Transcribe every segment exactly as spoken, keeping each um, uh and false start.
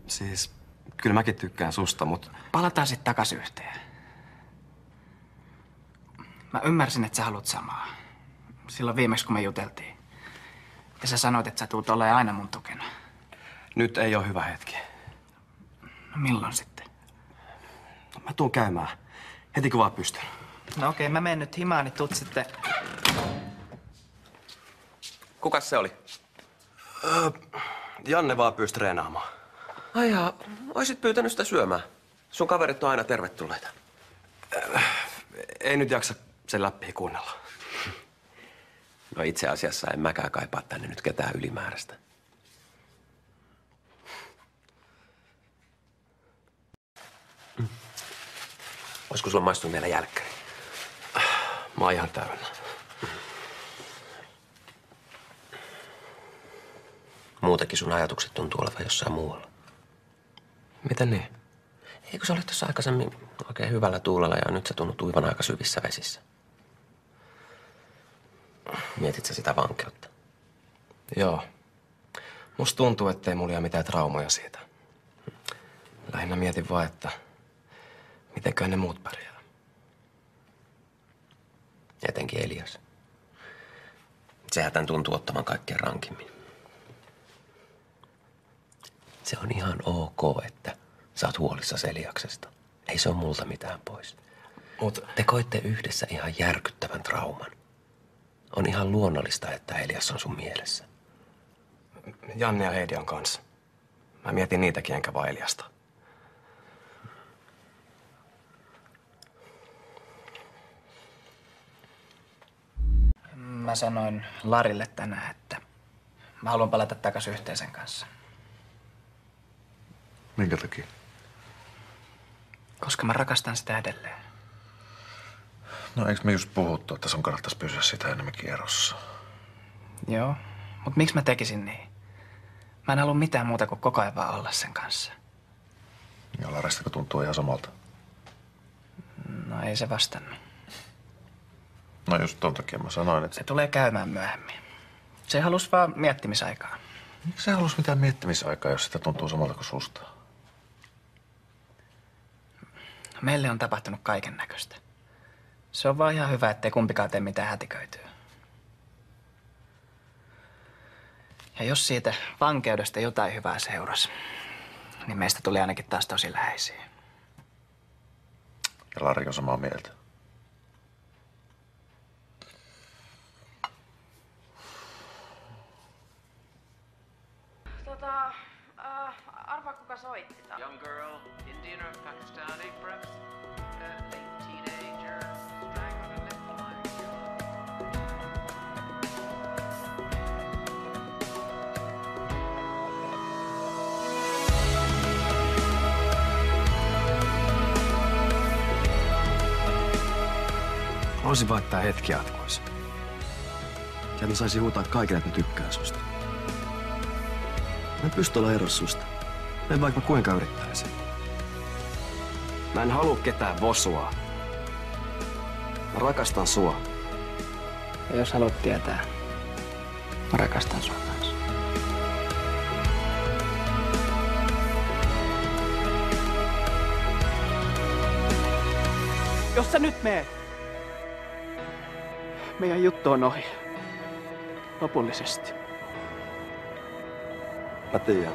Siis, kyllä mäkin tykkään susta, mut... Palataan sitten takas yhteen. Mä ymmärsin, että sä haluat samaa. Silloin viimeksi, kun me juteltiin. Ja sä sanoit, että sä tulet olemaan aina mun tukena. Nyt ei ole hyvä hetki. No milloin sitten? No, mä tuun käymään. Heti kun vaan pystyn. No okei, mä menen nyt himaan, niin tuut sitten... Kukas se oli? Öö, Janne vaan pyysi treenaamaan. Ai jaa, oisit pyytänyt sitä syömään. Sun kaverit on aina tervetulleita. Öö, ei nyt jaksa sen läpi kuunnella. No itse asiassa en mäkään kaipaa tänne nyt ketään ylimääräistä. Mm. Olisiko sulla maistunut vielä jälkkäri? Mä oon ihan täynnä. Muutenkin sun ajatukset tuntuu olevan jossain muualla. Miten niin? Eikö sä olit tuossa aikaisemmin oikein hyvällä tuulella ja nyt sä tunnut uivan aika syvissä vesissä? Mietit sä sitä vankeutta? Joo. Musta tuntuu, ettei mulla ole mitään traumoja siitä. Lähinnä mietin vaan, että mitenköhän ne muut pärjää. Etenkin Elias. Sehän tän tuntuu ottavan kaikkein rankimmin. Se on ihan ok, että sä oot huolissasi Eliaksesta. Ei se ole multa mitään pois. Mut te koitte yhdessä ihan järkyttävän trauman. On ihan luonnollista, että Elias on sun mielessä. Janne ja Heidi on kanssa. Mä mietin niitäkin enkä vaan Eliasta. Mä sanoin Larille tänään, että mä haluan palata takaisin yhteisen kanssa. Minkä takia? Koska mä rakastan sitä edelleen. No eikö me just puhuttu, että sun kannattaisi pysyä sitä enemmänkin erossa? Joo, mutta miksi mä tekisin niin? Mä en halua mitään muuta kuin koko ajan vaan olla sen kanssa. Ja Laristako tuntuu ihan samalta? No ei se vastannut. No just ton takia mä sanoin, että... Se tulee käymään myöhemmin. Se halusi vaan miettimisaikaa. Miksi sä halus mitään miettimisaikaa, jos sitä tuntuu samalta kuin susta? Meille on tapahtunut kaiken näköistä. Se on vaan ihan hyvä, ettei kumpikaan tee mitään hätiköityä. Ja jos siitä vankeudesta jotain hyvää seurasi, niin meistä tuli ainakin taas tosi läheisiä. Ja Lari on samaa mieltä. Tota, äh, arvaa kuka soitti tämän? Young girl, Indian or Pakistani, perhaps? Uh, late teenager, strang on a lip line. Haluaisin vaan, että tää hetki jatkuisi. Ja mä saisin huutaa kaikille, että mä tykkään susta. Mä en pysty olla erossa susta. En vaikka mä kuinka yrittäisin. Mä en halua ketään vosua. Mä rakastan sua. Ja jos haluat tietää, mä rakastan sua kanssa. Jos sä nyt meet, meidän juttu on ohi. Lopullisesti. Mä tiedän.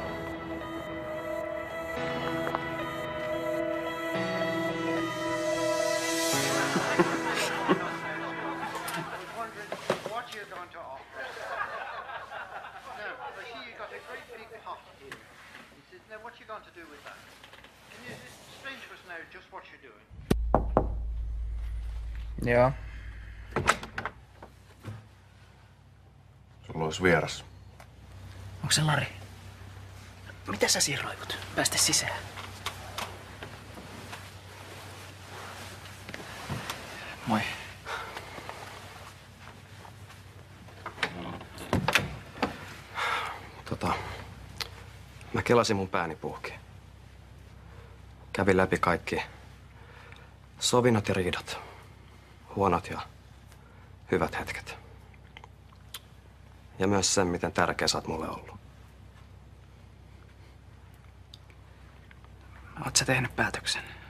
Joo. Sulla olisi vieras. Onko se Lari? Mitä sä siinä roikut? Päästä sisään. Moi. Tota, mä kelasin mun pääni puhki. Kävin läpi kaikki sovinnot ja riidat. Huonot ja hyvät hetket. Ja myös sen, miten tärkeä sä oot mulle ollut. Oot sä tehnyt päätöksen?